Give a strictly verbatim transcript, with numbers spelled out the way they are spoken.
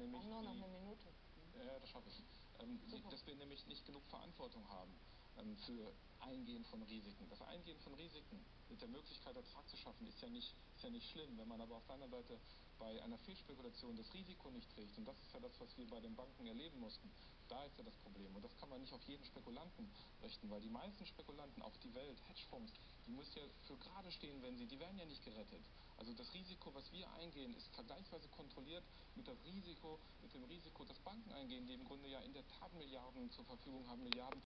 nämlich Auch nur noch die, eine Minute. ja, das schaffe ich. Ähm, die, dass wir nämlich nicht genug Verantwortung haben ähm, für Eingehen von Risiken. Das Eingehen von Risiken mit der Möglichkeit, Ertrag zu schaffen, ist ja nicht, ist ja nicht schlimm. Wenn man aber auf der anderen Seite bei einer Fehlspekulation das Risiko nicht trägt, und das ist ja das, was wir bei den Banken erleben mussten, da ist ja das Problem. Und das kann man nicht auf jeden Spekulanten richten, weil die meisten Spekulanten, auch die Welt, Hedgefonds, die müssen ja für gerade stehen, wenn sie, die werden ja nicht gerettet. Also das Risiko, was wir eingehen, ist vergleichsweise kontrolliert mit, das Risiko, mit dem Risiko, das Banken eingehen, die im Grunde ja in der Tat Milliarden zur Verfügung haben, Milliarden